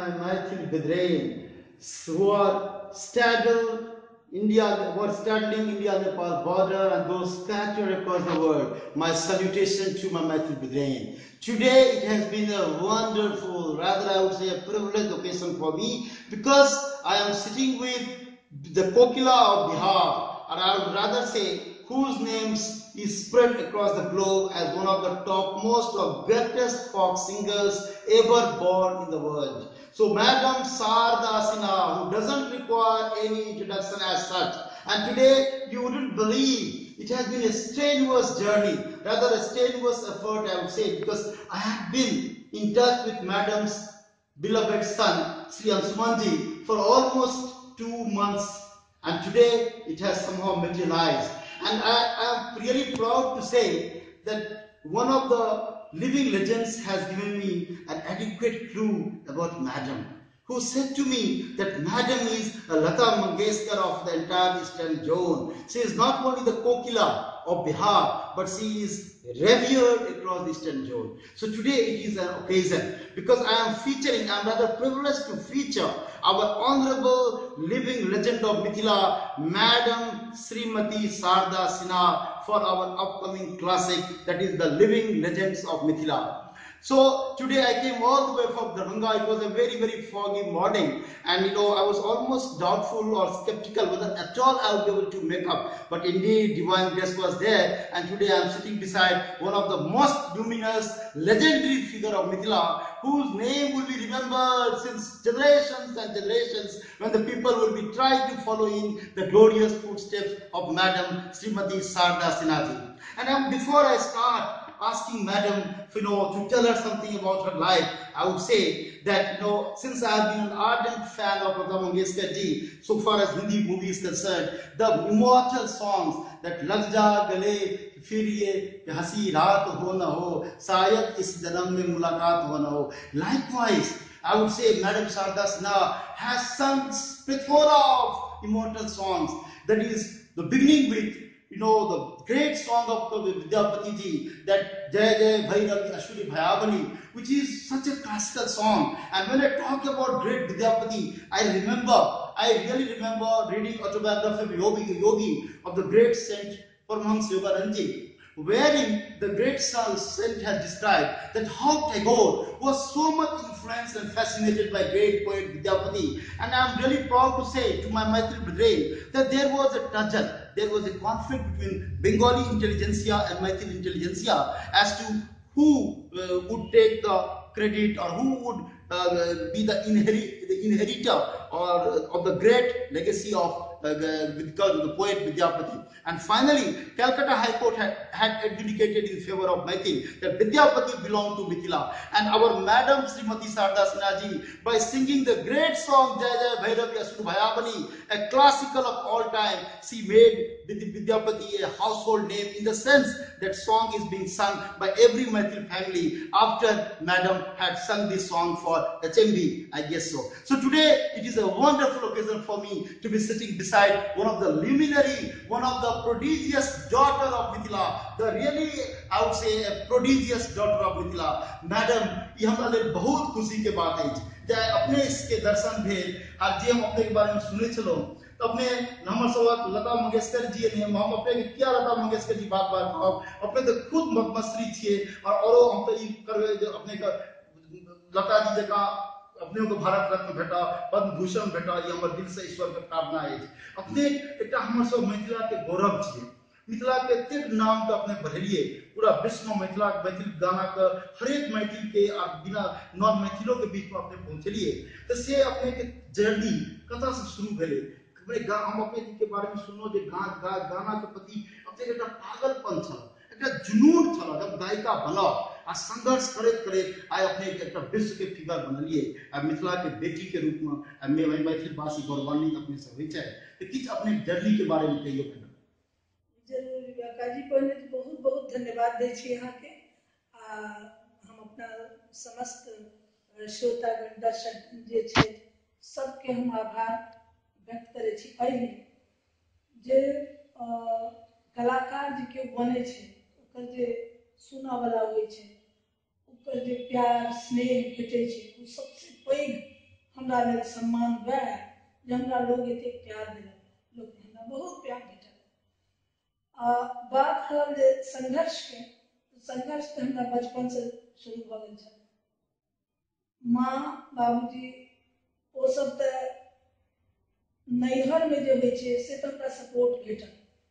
my Maithil Brethren who are straddling India-Nepal border and those scattered across the world. My salutation to my Maithil Brethren. Today it has been a wonderful, rather I would say a privileged occasion for me, because I am sitting with the Kokila of Bihar, and I would rather say whose names is spread across the globe as one of the topmost or greatest folk singers ever born in the world. So Madam Sharda Sinha, who doesn't require any introduction as such. And today you wouldn't believe it has been a strenuous journey, rather a strenuous effort I would say, because I have been in touch with Madam's beloved son, Shri Amod Kanth, for almost 2 months, and today it has somehow materialized. And I am really proud to say that one of the living legends has given me an adequate clue about Madam, who said to me that Madam is a Latamangeshkar of the entire eastern zone. She is not only the Kokila of Bihar, but she is revered across the eastern zone. So today it is an occasion, because I am rather privileged to feature our honorable living legend of Mithila, Madam Shrimati Sharda Sinha, for our upcoming classic, that is the Living Legends of Mithila. So today I came all the way from Darbhanga. It was a very, very foggy morning, and I was almost doubtful or skeptical whether at all I would be able to make up. But indeed, divine grace was there, and today I am sitting beside one of the most luminous, legendary figure of Mithila, whose name will be remembered since generations and generations, when the people will be trying to follow in the glorious footsteps of Madam Shrimati Sharda Sinha. And before I start asking Madam, to tell us something about her life, I would say that, since I have been an ardent fan of Latamangeshkar Ji, so far as Hindi movie is concerned, the immortal songs that Lag Ja Gale Fir Ye Hasi Raat Ho Na Ho, Shayad Is Janam Mein Mulaqat Ho Na Ho. Likewise, I would say Madam Sharda Sinha has sung plethora of immortal songs. That is, the beginning with the great song of Vidyapati Ji, that Jai Jai Bhairavi Ashuri Bhayavani, which is such a classical song. And when I talk about great Vidyapati, I really remember reading autobiography of Yogi of the great saint Paramahamsa Yogananda Ji, wherein the great saint has described that how Tagore was so much influenced and fascinated by great poet Vidyapati. And I am really proud to say to my Maithil Brethren that there was a tussle, there was a conflict between Bengali intelligentsia and Maithil intelligentsia as to who would take the credit, or who would be the inheritor of the great legacy of the poet Vidyapati. And finally, Calcutta High Court had adjudicated in favor of Maithil that Vidyapati belonged to Mithila. And our Madam Shrimati Sharda Sinha Ji, by singing the great song Jai Jai Bhairavi Asur Bhayavani, a classical of all time, she made Vidyapati a household name, in the sense that song is being sung by every Maithil family after Madam had sung this song for HMB, I guess so. So today it is a wonderful occasion for me to be sitting beside one of the luminary, one of the prodigious daughter of Mithila, the really, I would say, a prodigious daughter of Mithila. Madam, ये हमारे लिए बहुत खुशी के बात है जब अपने इसके दर्शन भेल और जे हम अपने के बारे में सुने चलो तब में नमर सवात लता मंगेशकर जी ने हम अपने क्या लता मंगेशकर जी बात बात अपने तो खुद पद्मश्री थे और हम तो ये करवे जो अपने का लता जी का अपने को भारत रत्न भेटा, पद्मभूषण भेटा, ये हमारे दिल से ईश्वर का प्रार्थना है। अपने एक हमारे सब मिथिला के गौरव छे, मिथिला के तीर्थ नाम तो अपने बढ़ेलिए, पूरा विश्व में मिथिला मैथिल गाना का हर एक मैथिल के और बिना नॉन मैथिलों के बीच में अपने पहुंचलिए। तो से अपने के जर्नी कथा से शुरू भेले, हम अपने के बारे में सुनो जे गाना के प्रति अपने एक पागलपन था, एक जुनून था, जब गायिका बना आ संघर्ष करे आय अपने एक विश्व के फिगर बनलिए आ मिथिला के बेटी के रूप में मैं मैथिल भाषी गौरवान्वित अपने से होई छै। तो किछ अपने जर्नी के बारे में कहियो मैडम। जरूर काजी, पहले तो बहुत बहुत धन्यवाद दै छी यहाँ के। हम अपना समस्त श्रोतागण दर्शक जे छै सबके हम आभार व्यक्त करे छी। पहले जे कलाकार जी के बने छै ओकर जे सुना वाला होय छै, ओकर जे प्यार स्नेह भेटे छै, वो सबसे पैघ हमरा लेल सम्मान वह जे हमरा लोग एते प्यार देलक, लोग हमरा बहुत प्यार भेटल। बात रहल जे संघर्ष के, संघर्ष तो हमरा बचपन से शुरू भ गेल छल। माँ बाबूजी ओ सब तो नैहर में जो होइ छै से तो हमरा सपोर्ट भेटल,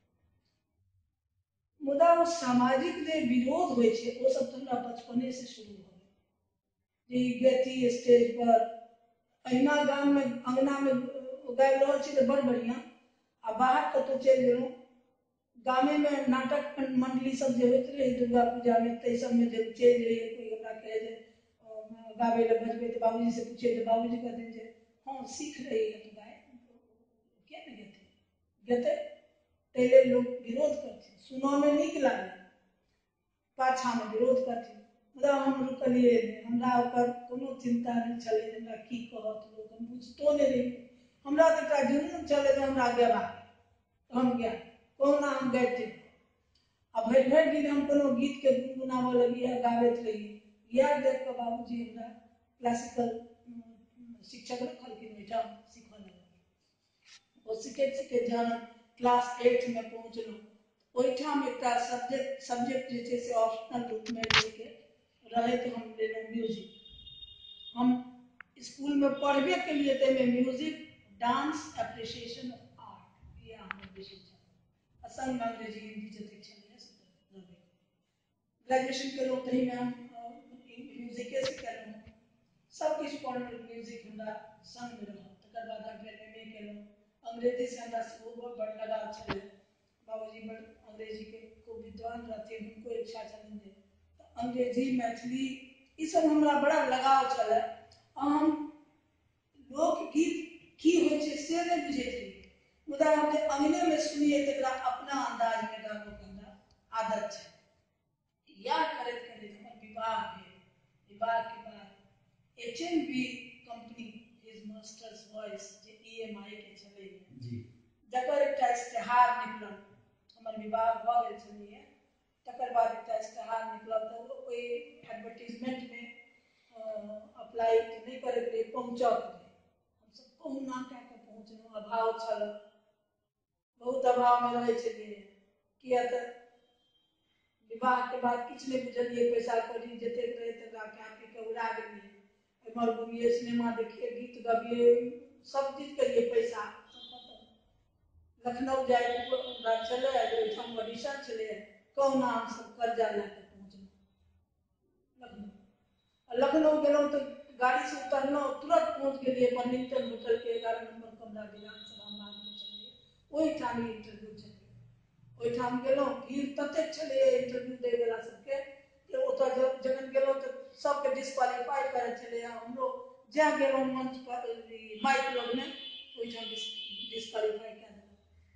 मुदा वो सामाजिक जे विरोध होइ छै वो सब तो हमरा बचपने से शुरू भ गेल। जे गति स्टेज पर अहिना गाम में अंगना में गाबि रहल छी तो बड़ बढ़िया, आ बाहर कतौ चलि गेलहुँ, गामे में नाटक मंडली सब जे होइत रहे दुर्गा पूजा में, तै सब में जब चलि रहिए, कोई हमरा कहे जे गावे ला बजबे तो बाबूजी से पूछे तो बाबूजी कहते जे हाँ सीख रही है तो गाय, क्या नहीं गते पहले लोग विरोध करते, सुनो में नीक लागे, पाछा में विरोध करते, मुदा हम रुकलिए नहीं, हमरा ओकर कोनो चिंता नहीं चले, हमरा की कहत लोग, हम बुझतो नहीं रही, हमरा तो एकटा जुनून चले जे हमरा गेबा, हम गया कहुना हम गाइते। अब भरि भरि दिन हम कोनो गीत के गुनगुनावे लगी है, गाबैत रही, यह देख के बाबूजी हमरा क्लासिकल शिक्षक रखलखिन, ओहिठाम सीखऽ लगलिए। ओ सीखैत सीखैत जहन क्लास 8 में पहुँचलहुँ, ओहिठाम एकटा सब्जेक्ट जे छै से ऑप्शनल रूप में लेके रहे, तो हम लेलहुँ म्यूजिक। हम स्कूल में पढ़बे के लिए ते में music, dance, appreciation of art, ये हमर विषय छल। असंग अंग्रेजी हिंदी जते छलै से रहबे। ग्रेजुएशन केलहुँ तही में हम म्यूजिके से केलहुँ, सब किछु पढ़लहुँ, म्यूजिक हमरा संग में रहल। तकर बाद हम फिर एमए केलहुँ, अंग्रेजी से हमरा सेहो बड़ लगाव छलै, बाबूजी बड़ अंग्रेजी के खूब विद्वान रहथिन, उनको इच्छा छलनि जे अंग्रेजी मैथिली ई सब हमरा बड़ा लगाव छलै। हम लोकगीत की होइ छै से नहीं बुझैत रहिए, मुदा हम जे अंगने में सुनिए तकरा अपना अंदाज में गाबो के हमरा आदत छै। या करैत करैत हमर विवाह भेल। विवाह के बाद HMV company his master's voice जे ईएमआई के छलै जी, जकर एकटा इश्तेहार निकलल, हमर विवाह भ गेल छलैए, तकर बाद एकटा इश्तेहार निकलल, तो कोई एडवर्टीजमेंट में अप्लाई नहीं करैत रही, पहुँचत रही, हम सब कहुना कए के पहुँचलहुँ, अभाव छल, बहुत अभाव में रहे छलिए, किया तो विवाह के बाद किछु नहीं बुझलिए, पैसा कौड़ी जतेक रहे तकरा कए पी के उड़ा देलिए, एम्हर घूमिए, सिनेमा देखिए, गीत गबिए, सब चीज करिए, पैसा लखनऊ जाए चले, ओहिठाम ऑडिशन चले, कहुना हम सब कर्जा लेके पहुँचलहुँ लखनऊ। लखनऊ गेलहुँ तो गाड़ी से उतरलहुँ, तुरंत पहुँच गेलिए बर्लिंगटन होटल के 11 नंबर कमरा विधानसभा मार्ग में छलिए, ओहिठाम इंटरव्यू छलै, ओहिठाम गेलहुँ, भीड़ ततेक छलै इंटरव्यू दै वाला सबके कि ओतऽ जखन गेलहुँ तो सबके डिस्क्वालीफाई करे छलै, हमरो जै गेलहुँ मंच पर माइक लग में ओहिठाम डिस्क्वालीफाई कए देलक।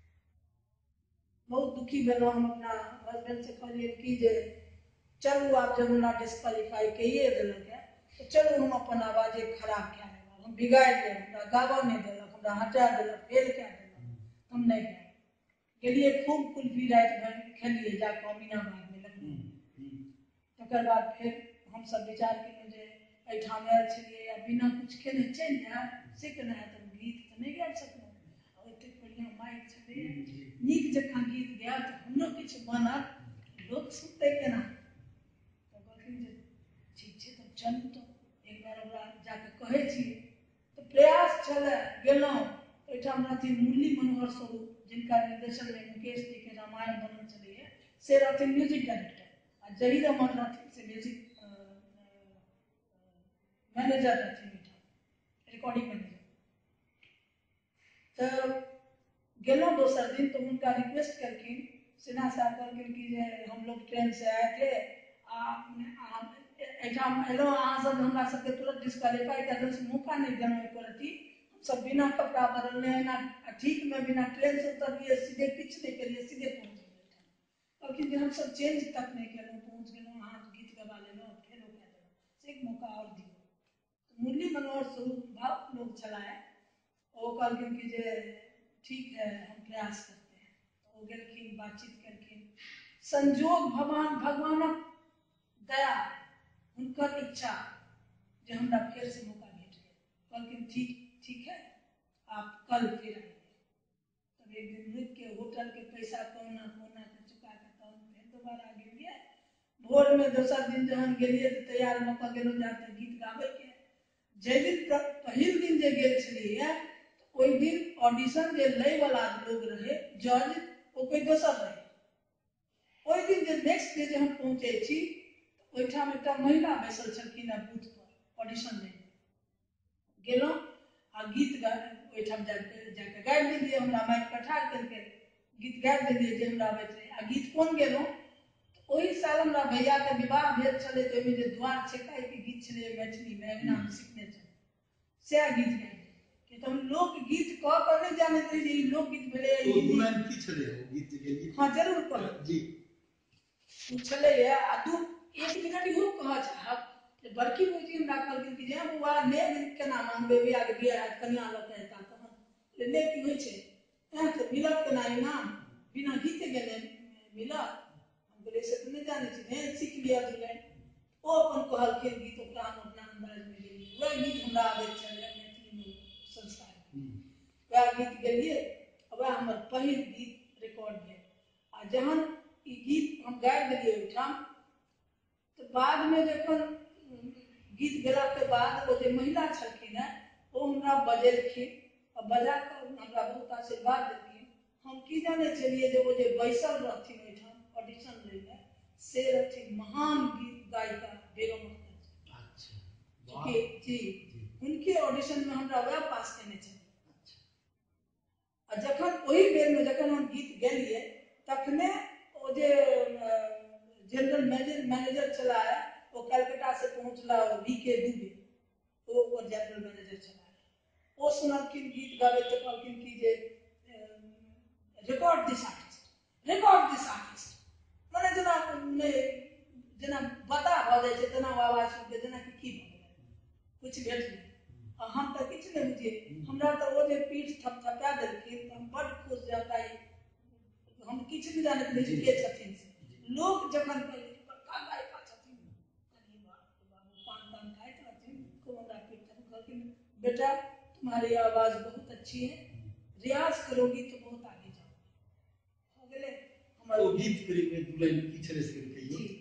बहुत दुखी भेलहुँ, हम अपना हस्बैंड से कहलिए कि जे चलू आप जब हमरा डिस्क्वालीफाई कहिए देलक है तो चलू हम अपन आवाजे खराब कए देलक, हम बिगाड़ि देब, हमरा गाबऽ नहीं देलक, हमरा हटा देलक, फेल कए देलक, हम नहीं गए। गेलिए खूब कुल्फी रात भर खेलिए जाके अमीनाबाद में लखनऊ। तकर बाद फिर हम सब विचार केलहुँ जे एहिठाम आयल छलिए या बिना कुछ केने चलि जाएब, से केना हैत, गीत तो नहीं गाबि सकलहुँ, एतेक बढ़िया माइक छलै, नीक जकाँ गीत गायब तो हमरो किछु बनत, लोक सुनतै केना। तो कहलखिन जे ठीक छै तब चलू, तो एक बार ओकरा जाके कहै छी, तो प्रयास छलै, गेलहुँ ओहिठाम रहथिन मुरली मनोहर स्वरूप, जिनका निर्देशन में मुकेश जी के रामायण बनल छलैए, से रहथिन म्यूजिक डायरेक्टर, आ जहीर अहमद रहथिन से म्यूजिक मैनेजर रहथिन ओहिठाम, रिकॉर्डिंग मैनेजर। तो गेलहुँ दोसर दिन तो उनका रिक्वेस्ट करके सिन्हा साहब कहलखिन कि जे हम लोग ट्रेन से आए थे, एहिठाम एलहुँ, अहाँ सब हमरा सबके तुरंत डिस्क्वालीफाई कर देलहुँ, मौका नहीं देलहुँ एको रत्ती, हम सब बिना कपड़ा बदलने ना ठीक में बिना ट्रेन से उतरलिए, सीधे किछु नहीं करिए, सीधे पहुँच गए एहिठाम। कहलखिन जे हम सब चेंज तक नहीं केलहुँ, पहुँच गेलहुँ, अहाँ गीत गवा लेलहुँ, फेलो कए देलहुँ, से एक मौका और दियौ। तो मुरली मनोहर स्वरूप भाव लोग चलाए, वो कहलखिन कि जे ठीक है हम प्रयास करते हैं, तो वो गेलखिन, बातचीत करखिन, संजोग भगवानक दया, उनकर इच्छा जे हमरा फिर से मौका भेट गेल, कहलखिन ठीक ठीक है, आप कल फिर आइए। तब एक दिन रुक के होटल के पैसा पौना पौना के चुका के तब फिर दोबारा गेलिए। भोर में दोसर दिन जहन गेलिए तो तैयार भऽ कऽ गेलहुँ जाके गीत गाबै के। जे दिन पहिल दिन जे गेल छलिए तो ओइ दिन ऑडिशन जे लै वाला लोग रहे जज ओ कोई दोसर रहे। ओइ दिन जे नेक्स्ट डे जे हम पहुँचे छी तो ओइठाम एकटा महिला बैसल छलखिन बूथ पर ऑडिशन लै गेलहुँ आ गीत ओइठाम जाके गाबि देलिए। हमरा माइक पर ठाढ़ केलकै, गीत गाबि देलिए जे हमरा आबैत रहे। आ गीत कोन गेलहुँ तो ओहि साल हमरा भैया के विवाह भेल छलै तो ओइमे जे द्वार छेकाई के गीत छलै मैथिली में अहिना हम सिखने छलहुँ, सएह गीत गाबि देलिए। कि तो हम लोक गीत कह कर नहीं जानैत रही जे ई लोक गीत भेलै। तो दुलाइन की छलै ओ गीत गेलिए? हाँ जरूर कहब जी। छलै आ दू एक मिनट इहो कहऽ चाहब जे बड़की भौजी हमरा कहलखिन कि जे बौआ ने केना मांगबै भैया के बियाह हैत कन्या लऽ के एता तहन ले की होइ छै एँ तऽ मिलत केना इनाम बिना गीते गेने मिलत। हम कहलिए से तऽ नहीं जानै छी ने सीख लिअ दुलाइन। ओ अपन कहलखिन गीत ओकरा हम अपना अंदाज में गेलिए। वह गीत हमरा आबैत छलै मैथिली में संस्कार, वह गीत गेलिए। वह हमर पहिल गीत रिकॉर्ड भेल। आ जहन ई गीत हम गाबि देलिए ओइठाम तो बाद में जखन गीत गेला के बाद वो जे महिला छलखिन है वो हमरा बजेलखिन और बजा कर हमरा बहुत आशीर्वाद देलखिन। हम की जाने छलिए जे वो जे बैसल रहथिन ओइठाम ऑडिशन लै ले से रहथिन महान गीत गायिका बेगम अख्तर जी। अच्छा जी उनके ऑडिशन में हमरा वह पास केने छलिए। आ जखन ओही बेर में जखन हम गीत गेलिए तखने ओ जे जनरल मैनेजर चला है वो कलकत्ता से पहुंचला बीके दुबे वो जनरल मैनेजर चला है। वो सुनलखिन गीत गाबे तो कहलखिन कि जे रिकॉर्ड दिस आर्टिस्ट माने जेना बता भ जाय छै तेना आवाज सुन के जेना कि की भ गेलै कुछ भेट नहीं। हम तो किछ नहीं बुझिए। हमरा तो वो जे पीठ थपथपा देलखिन तो हम बड़ खुश जाता हम किछ नहीं जानत रही के छथिन से। लोग जखन बड़का गायिका छथिन कनी बाबू पान तान खाइत रहथिन खूब हमरा पीठ थपथपाथिन, बेटा तुम्हारी आवाज बहुत अच्छी है, रियाज करोगी तो बहुत आगे जाओगी। हो गेले हमर ओ गीत करीब दुलाइन की छलै से कहियो। जी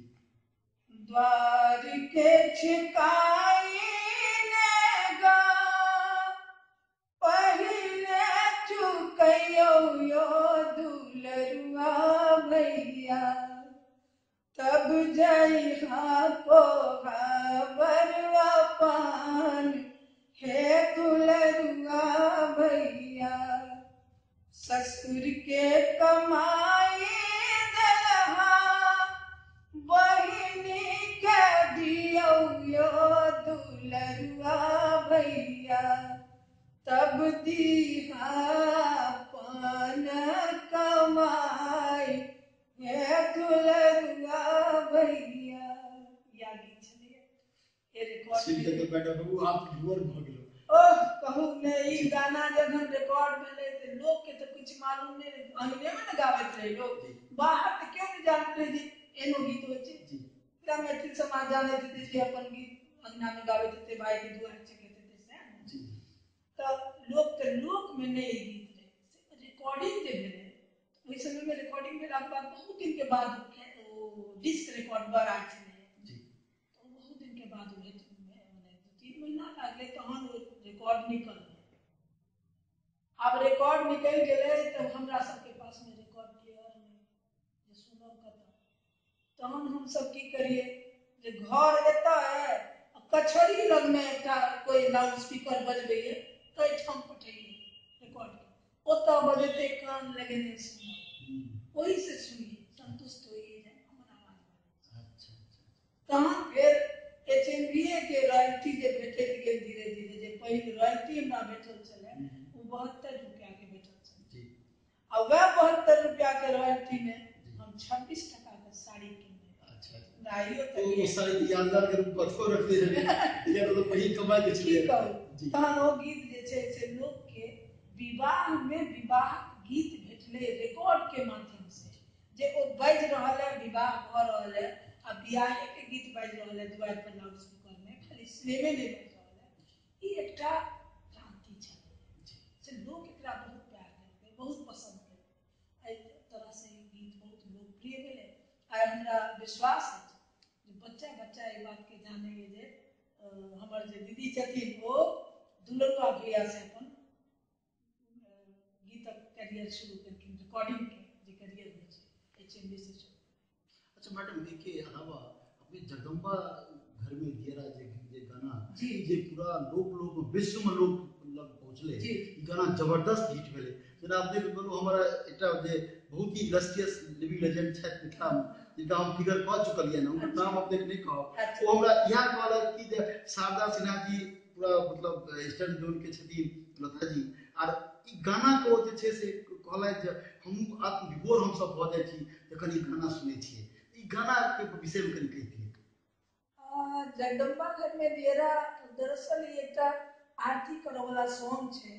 द्वार के छिकाई ने गा पहिले चुकैयो यो दुलरुआ भैया तब जइहा पोहाबरवा पान हे दुलरुआ भैया। ससुर के कमाई दलहा बहिनी के दियो यो दुलरुआ भैया तब दीहा पान कमाई हे दुलरुआ भैया। या गीत छलिए ए रिकॉर्ड सुनते तो बेटा बाबू आप भुवर भ गेलो। ओह कहू ने ई गाना जखन रिकॉर्ड भेलै तो लोग के तो कुछ मालूम नहीं रहे। अंग्रेजी में न गाबैत रहे लोग, बाहर तो क्यों नहीं जानते रहे जे एनो गीत होइ छै। पूरा मैथिल समाज जानैत हेतै जे अपन गीत अंगना में गाबैत हेतै भाई के दुआर छकैत हेतै सएह ने। तो लोक में नहीं गीत रहे रिकॉर्डिंग जे भेलै ओहि समय में रिकॉर्डिंग भेला के बाद बहुत दिन के बाद डिस्क रिकॉर्ड बड़ा छलै तो बहुत दिन के बाद माने 2-3 महीना लागले तहन रिकॉर्ड निकललै। आब रिकॉर्ड निकल गेलै तो हमरा सबके पास में रिकॉर्ड प्लेयर नहीं जे सुनब कतऽ। तहन हम सब की करिए जे घर एता है कचहरी लग में एकटा कोई लाउड स्पीकर बजबैए तै ठाम पठैए रिकॉर्ड के ओतऽ बजते कान लगेने सुनब ओही से सुनिए संतुष्ट होइए जे हमर आवाज बजै छै। तहन फिर HMVA के रॉयल्टी जे भेटैत गेल धीरे धीरे जे पहिल रॉयल्टी हमरा भेटल छलै वो 72 रुपया के भेटल छलै। आ वह 72 रुपया के रॉयल्टी में हम 26 टका के साड़ी किनने। नाइयो तो वो साड़ी यादगार के रूप में थोड़ रखते हैं या तो वही कमाई के छलिए। तहन ओ गीत जे छै से लोक के विवाह में विवाह गीत भेटले रिकॉर्ड के माध्यम से जे ओ बाज रहल है विवाह भ रहल है आ बियाहे के गीत बाज रहल है द्वार पर लाउड स्पीकर में खाली सिनेमे नहीं बाज रहल है ई एकटा क्रांति छलै से लोक एकरा बहुत प्यार केलकै, बहुत पसंद केलकै। एहि तरह से ई गीत बहुत लोकप्रिय भेलै। आइ हमरा विश्वास है जे बच्चा बच्चा एहि बात के जाने जे हमर जे दीदी छथिन ओ दुलरुआ भैया से अपन गीतक कैरियर शुरू केलखिन, रिकॉर्डिंग के जे कैरियर होइ छै HMD से शुरू। अच्छा मैडम, के अलावा अपने जगदम्बा घर में दियरा जे गाना जी जे पूरा लोक विश्व में लोक लग पहुंचले, ई गाना जबरदस्त हिट भेले। जेना अपने बोलू हमारा एकटा जे बहुत ही इलस्ट्रियस लिविंग लेजेंड छै मिथिला में, जिनका हम फिगर कह चुकलिए ना, उनकर नाम अपने नहीं कहब, वो हमरा यह कहलक कि जे शारदा सिन्हा जी पूरा मतलब ईस्टर्न जोन के छथिन लता जी, और ई गाना को जे छै से कहलक जे हम आत्मविभोर हम सब भ जाय छी जखन ई गाना सुनै छियै। ई गाना के विषय में कनि कहितियै। जगदम्बा घर में दियरा दरअसल ई एकटा आरती करय वाला सॉन्ग छै।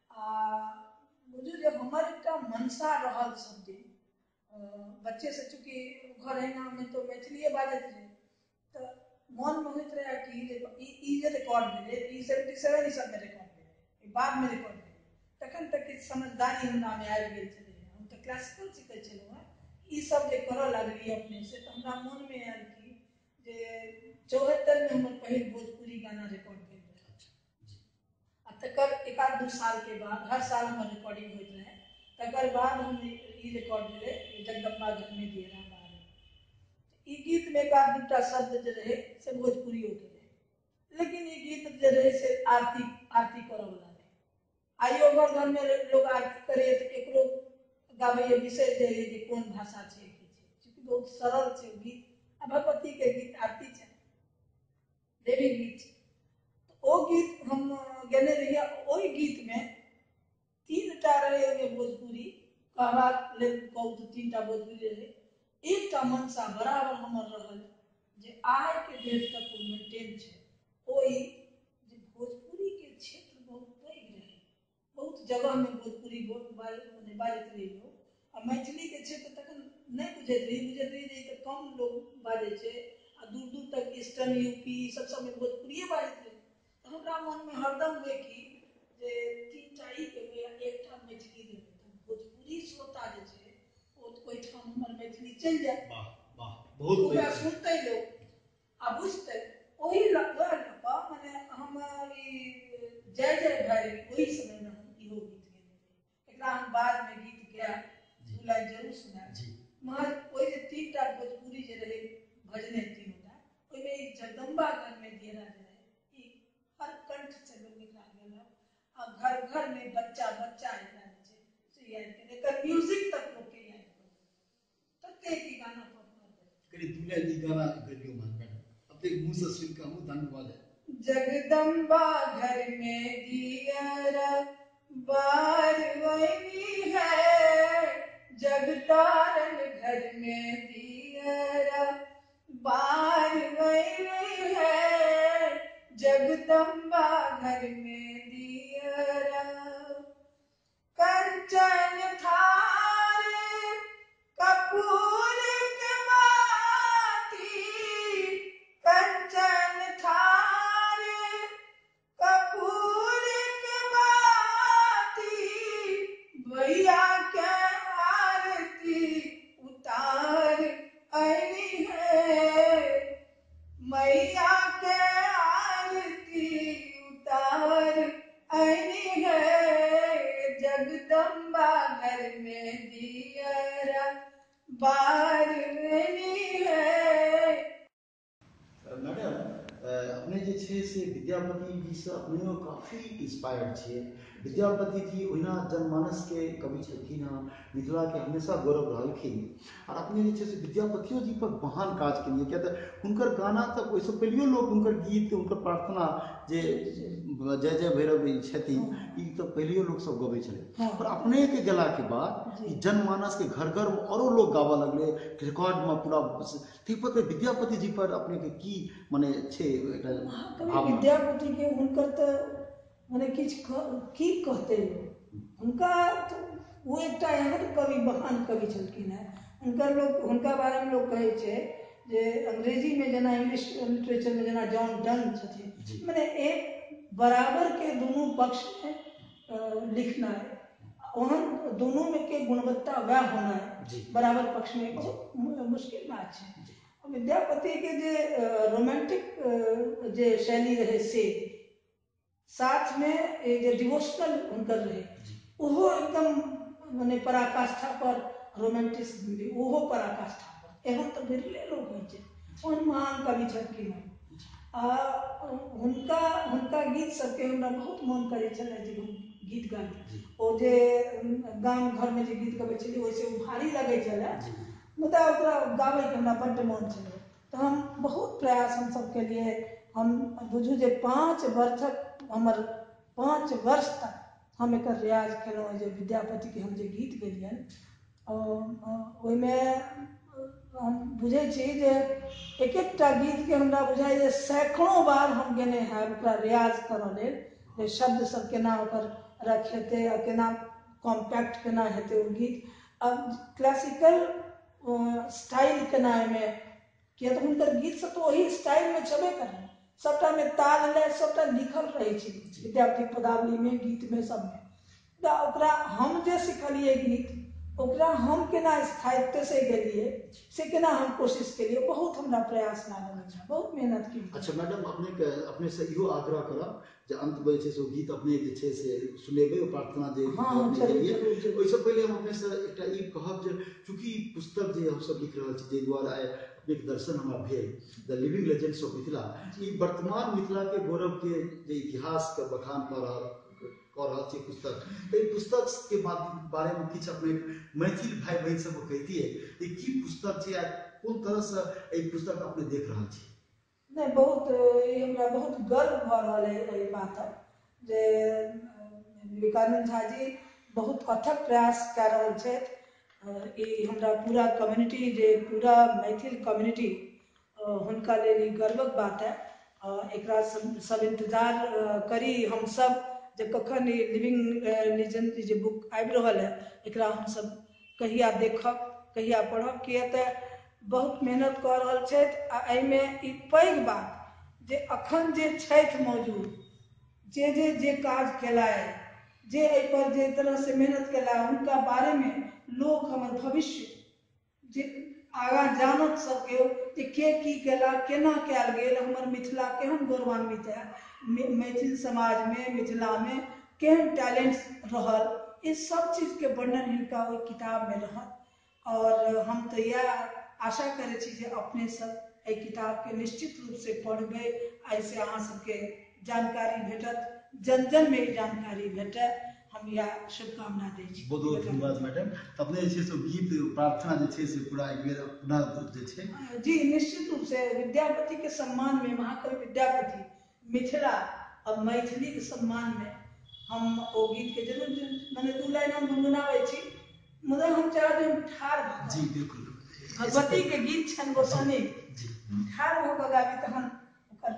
बुझू जे हमर एकटा मनसा रहल सब दिन, बच्चे से चूंकि घर अहिना में तो मैथिलीए बाजैत रहे, तो मन में होइत रहे कि ई जे रिकॉर्ड भेलै ई 77 ईस्वी में रिकॉर्ड भेलै, बाद में रिकॉर्ड भेलै, तखन तक किछु समझदारी हमरा में आबि गेल छलै। हम तो क्लासिकल सीखै छलहुँ हैं, ई सब जे करऽ लगलियै अपने से, तो हमरा मन में आयल कि जे 74 में हमर पहिल भोजपुरी गाना रिकॉर्ड भेल रहे। आ तकर एक आध 2 साल के बाद हर साल हमर रिकॉर्डिंग होइत रहे। तकर बाद हम ई रिकॉर्ड भेलै जगदम्बा घर में दियरा बारे। ई गीत में एक आध 2टा शब्द जे रहे से भोजपुरियो के रहे, लेकिन ई गीत जे रहे से आरती करऽ वाला रहे। आइयो घर में लोग आरती करे तो एकरो गाबे बिसरि जाइए जे कोन भाषा छै की छै, चूंकि बहुत सरल छै गीत, आ भगवती के गीत आरती छै, देवी गीत छै। तो ओ गीत हम गेने रहिए। ओहि गीत में 3टा रहे ओहिमे भोजपुरी कहबा लेल कहू तो 3टा भोजपुरी रहे। एकटा मनसा बराबर हमर रहल जे आइ के डेट तक ओ मेंटेन छै। ओहि जे भोजपुरी के क्षेत्र बहुत पैघ रहे, बहुत जगह में भोजपुरी बाजैत रही लोग, आ मैथिली के क्षेत्र तखन नहीं बुझैत रही जे तो कम लोग बाजै छै, आ दूर दूर तक ईस्टर्न यूपी सब में भोजपुरिये बाजैत रही। तो हमरा मन में हरदम हुए कि जे 3टा ई के या एकटा मैथिली देबै, तो भोजपुरी श्रोता जे छै ओहिठाम हमर मैथिली चलि जाए, वाह बहुत ओकरा सुनतै लोग आ बुझतै। ओही माने हम ई जय जय भैरवी ओही समय में हम इहो गीत गेने रही। एकरा हम बाद में गीत गायब, 2 लाइन जरूर सुनायब, मगर ओहि जे 3टा भोजपुरी जे रहे भजने 3टा, ओहिमे एक जगदम्बा घर में दियरा जे रहे, ई हर कंठ से लोग एकरा गेलक, आ घर घर में बच्चा बच्चा एकरा जे छै से याद करे, एकर म्यूजिक तक लोग के याद करे, तते की गाना पर करीब 2 लाइन ई गाना गबियो मैडम, अपने मुंह से सुन के हम धन्य हो जाए। जगदम्बा घर में दियरा बारवनी है, जगतारण घर में दियरा बारवनी है, जगदम्बा घर में दियरा कंचन थारे कपूर के बाती, कंचन थारे कपूर के बाती, भैया के आरती उतार आई है, मैया के आरती उतार आई है, जगदम्बा घर में दियरा बारवनी है। मैडम अपने जे छै से विद्यापति जी से अपने काफी इंस्पायर्ड छियै। विद्यापति जी ओहिना जनमानस के कवि छलखिन हँ, मिथिला के हमेशा गौरव रहलखिन, और अपने जे छै से विद्यापतियो जी पर महान काज केलिए। किया तऽ हुनकर गाना तक ओहिसँ पहिलियो लोग हुनकर गीत हुनकर प्रार्थना जे जय जय भैरव छथिन, ई तऽ पहिलियो लोग सब गबै छलै, और अपने के गेला के बाद ई जनमानस के घर घर में औरो लोग गाबऽ लगले, रिकॉर्ड में पूरा पर विद्यापति जी पर अपने के की माने छै एकटा भावना? विद्यापति के हुनकर तो माने किछ की कहते लोग, हुनका वो एकटा एहन कवि महान कवि छलखिन हैं। हुनकर लोग हुनका बारे में लोग कहे छै जे अंग्रेजी में जना इंग्लिश लिटरेचर में जना जॉन डन छथिन, माने एक बराबर के दोनों पक्ष में लिखना है, ओहन दोनों में के गुणवत्ता वह होना है बराबर पक्ष में, बहुत मुश्किल बात है। विद्यापति के जे रोमांटिक जे शैली रहे से साथ में जे डिवोशनल हुनकर रहे, ओहो एकदम माने पराकाष्ठा पर रोमांटिसिज्म भी ओहो पराकाष्ठा पर, एहन तो बिरले लोग होइ छै, ओहन महान कवि छलखिन। हुनका हुनका गीत सबके हमरा बहुत मन करै छलै जे हम गीत गाबी, ओ जे गाम घर में जे गीत गबै छलियै ओइसे ओ भारी लगै छलै, मुदा ओकरा गाबै के हमरा बड्ड मन छलै। तो हम बहुत प्रयास हम सब केलिए, हम बुझू जे 5 वर्षक हमर 5 वर्ष तक हम एक रियाज केलहुँ जे विद्यापति के हम जे गीत गेलियन, ओहिमे हम बुझे छी जे एक एकटा गीत के हमरा बुझाइ जे सैकड़ों बार हम गेने हैं ओकरा रियाज करऽ लेल, जे शब्द सब केना ओकर रखेते आ केना कॉम्पैक्ट केना हेते ओ गीत, अब क्लासिकल स्टाइल केना में, किया तो हुनकर गीत सब तो वही स्टाइल में छबे करे, सबटा में ताल लय सबटा लिखल रहे छै विद्यापति पदावली में, गीत में, सब में। ओकरा हम जे सिखलिए गीत, ओकरा हम केना स्थायित्व से गेलिए, से केना हम कोशिश केलिए, बहुत हमरा प्रयास लागल छै, बहुत मेहनत की। अच्छा मैडम, अपने से इहो आग्रह करब जे अंत में छै से गीत अपने जे छै से सुनेबे, प्रार्थना जे अपने केलिए, ओइसे पहले हम अपने से एकटा ई कहब जे चूंकि पुस्तक जे हम सब लिख रहल छी, जे द्वारा आइ अपने के दर्शन हमरा भेल, the living legends of Mithila, ई वर्तमान मिथिला के गौरव के जे इतिहास के बखान कर रहल छै पुस्तक, तो पुस्तक के बारे में किछु अपने मैथिल भाई बहन सब कहतिए कि की पुस्तक छै, कोन तरह से ई पुस्तक अपने देख रहल छी? नहीं, बहुत ये हमरा बहुत गर्व भ रहल है ई बातक जे विवेकानंद झा जी बहुत अथक प्रयास कर रहल छथि। ई हमरा पूरा कम्युनिटी जे पूरा मैथिल कम्युनिटी हुनका लेल ई गर्वक बात है। एकरा सब इंतजार करी हम सब जे कखन ई लिविंग लेजेंड जे बुक आबि रहल है, एकरा हम सब कहिया देखब, कहिया पढ़ब, किया तऽ बहुत मेहनत कर रहल छथि। आ एहिमे ई पैघ बात जे अखन जे छथि मौजूद, जे काज केलाए, जे एहि पर जे तरह से मेहनत केला, उनका बारे में लोग हमर भविष्य जे आगा जानत सबके जे के की केला, केना कयल गेल, हमर मिथिला केहन गौरवान्वित है, मैथिल समाज में मिथिला में केहन टैलेंट्स रहल, ये सब चीज के वर्णन हिनका ओहि किताब में रहल। और हम तो यह आशा करे छी जे अपने सब एहि किताब के निश्चित रूप से पढ़बे, ऐसे अहाँ सबके जानकारी भेटत, जन जन में जानकारी भेटे, हम यह शुभकामना दै छी। बहुत बहुत धन्यवाद मैडम। अपने जे छै गीत प्रार्थना जे छै से पूरा एक बेर पुनः जे छै जी निश्चित रूप से विद्यापति के सम्मान में, महाकवि विद्यापति, मिथिला और मैथिली के सम्मान में हम ओ गीत के जरूर मैंने 2 लाइन हम गुनगुनाबै छी, मुदा हम चाहब हम ठाढ़ भ जी बिल्कुल भगवती के गीत छन गोसानी ठाढ़ भ क गाबी तहन ओकर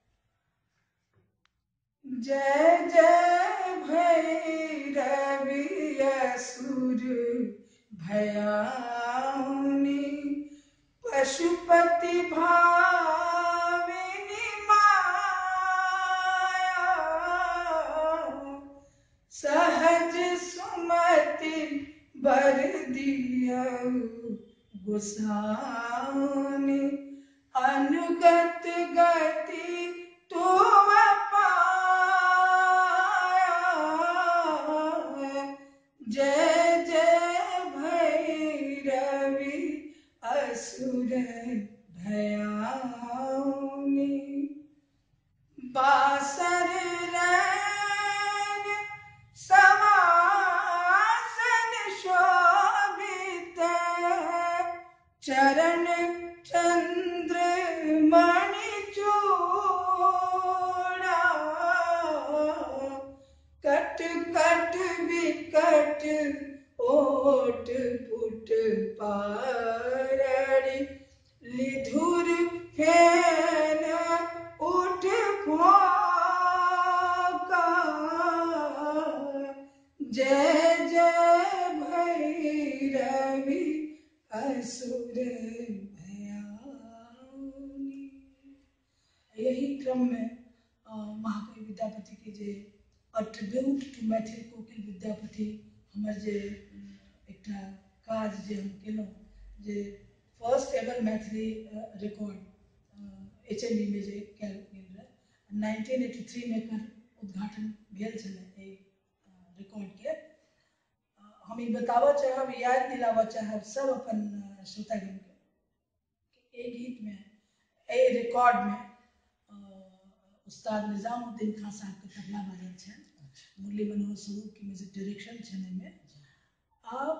जय जय भैरवी असुर भयाउनी पशुपति भाविनी माया सहज सुमति बर दियौ गोसाउनि अनुगत गति तुम पाया जय जय भैरवी असुर भयाउनि बासर रैन समासन शोभित चरण चंद्र मणि चूड़ा कट कट विकट ओट पुट पारड़ी लिधुर फेन उठ फोका जय जय भैरवी असुर क्रम में महाकवि विद्यापति के जे अ ट्रिब्यूट टू मैथिल कोकिल विद्यापति हमर जे एकटा काज जे हम केलहुँ जे first ever Maithili record HMV में जे कयल गेल रहे 1983 में एकर उद्घाटन भेल छलै एहि रिकॉर्ड के हम ई बताबऽ चाहब याद दिलाबऽ चाहब सब अपन श्रोतागण के एक गीत में ए रिकॉर्ड में उस्ताद निजामुद्दीन खान साहब के तबला बाजल छै मुरली मनोहर स्वरूप की म्यूजिक डायरेक्शन छै में आ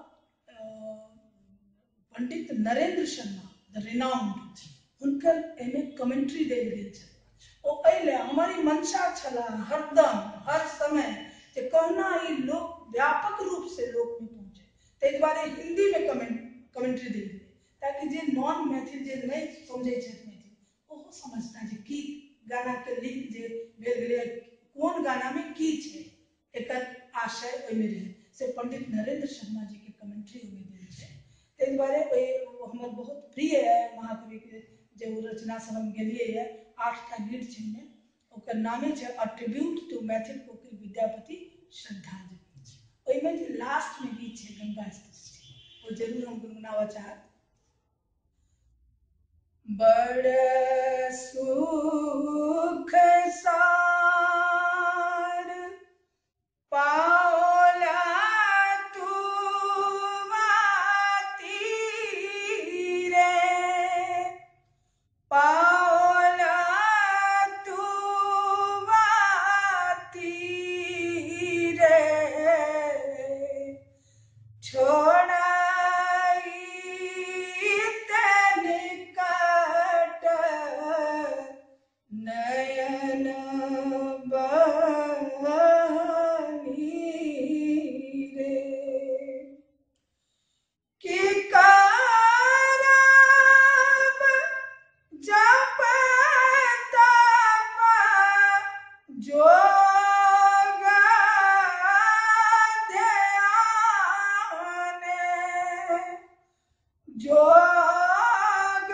पंडित नरेंद्र शर्मा द रिनाउंड हुनकर एमे कमेंट्री देल गेल छै ओ पहले हमारी मंशा छला हरदम हर समय जे कहना ई लोक व्यापक रूप से लोक में पहुंचे ताहि दुआरे हिंदी में कमेंट्री देल गेल ताकि जे नॉन मैथिल जे नहीं समझे छै मैथिल ओहो समझता जे की गाना के लिंक जे भेल गेलै कोन गाना में की छै एकर आशय ओहिमे रहे से पंडित नरेंद्र शर्मा जी के कमेंट्री ओहिमे देल छै ताहि दुआरे हमर बहुत प्रिय है महाकवि के जे रचना सब हम गेलिए है 8टा गीत छै में ओकर नामे छै अ ट्रिब्यूट टू मैथिल कोकिल विद्यापति श्रद्धांजलि ओहिमे जे लास्ट में गीत छै गंगा स्तुति वो जरूर हम गुनगुनावा चाहब बड़ सुख सार पाओला तू तीरे पाओला तू तीरे छोड़ाई निकट नयन बनी रे कि करब जप तप जोग ध्यान जोग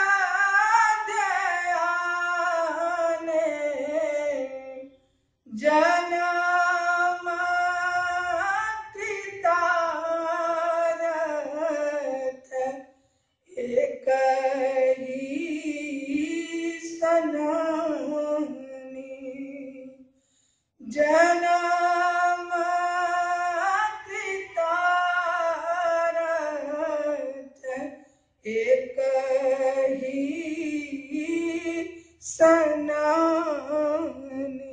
ध्यान जनम कृतारथ एक ही सननी जनम कृतारथ एक ही सननी।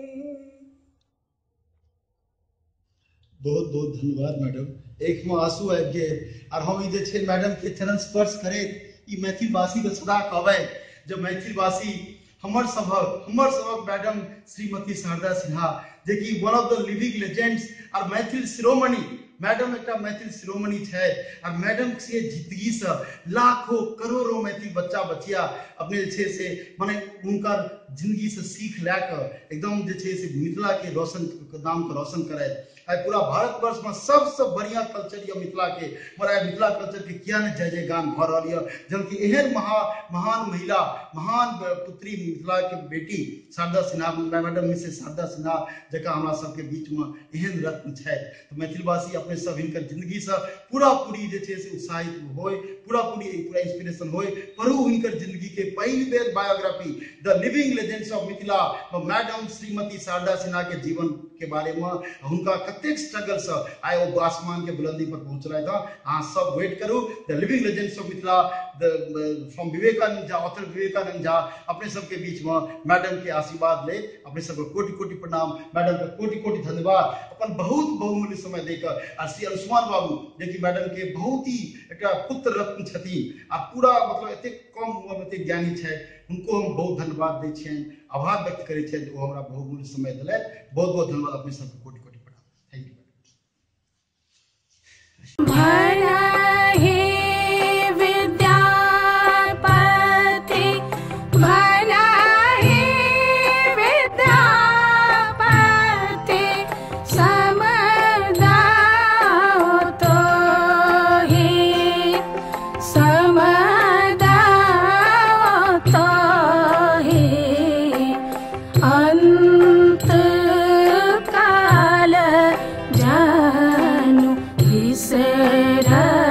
बहुत बहुत धन्यवाद मैडम एक में आंसू आबि गेल और हम ई जे छै मैडम के चरण स्पर्श करैत ई मैथिलवासी के सदा कहबै जब मैथिलवासी हमर सबक मैडम श्रीमती शारदा सिन्हा जे कि one of the living legends और मैथिल शिरोमणि मैडम एक मैथिल शिरोमणि है और मैडम से जिंदगी से लाखों करोड़ों मैथिल बच्चा बचिया अपने जे से माने उनकर जिंदगी से सीख लैकर एकदम जे से मिथिला के रोशन नाम के रोशन करे पूरा भारतवर्ष में सबसे बढ़िया कल्चर ये मिथिला के हमारा मिथिला कल्चर के किया ने जय जय गान भ रहा है जबकि एहन महान महिला महान पुत्री मिथिला के बेटी शारदा सिन्हा मैडम मिसेस शारदा सिन्हा जका हमरा सबके बीच में एहन रत्न है तो मैथिलवासी अपने सब हिनकर जिंदगी से पूरा पूरी जे से उत्साहित होय पूरा इंस्पिरेशन होय पढ़ू हिनकर जिंदगी के पहली बेर biography the living legends of Mithila madam Shrimati Sharda Sinha के जीवन के बारे में उनका कतेक स्ट्रगल से आए वो आसमान के बुलंदी पर पहुंच रहा था हाँ सब वेट करो the living legends of Mithila from Vivekananda Jha author Vivekananda Jha अपने सबके बीच में मैडम के आशीर्वाद ले अपने सबको कोटि कोटि प्रणाम मैडम का कोटि कोटि धन्यवाद अपन बहुत बहुमूल्य समय देकर और श्री अंशुमान बाबू जे कि मैडम के बहुत ही एक पुत्र रत्न छथिन आ पूरा मतलब एते कम उम्र में एते ज्ञानी है उनको हम बहुत धन्यवाद दै छियनि आभार व्यक्त करै छियनि ओ हमरा बहुमूल्य समय दिले बहुत बहुत धन्यवाद अपने सबके कोटि कोटि प्रणाम थैंक यू भला हे विद्यापति भला हे विद्यापति समदाओ तो हे समदाओ तो हे रघुपति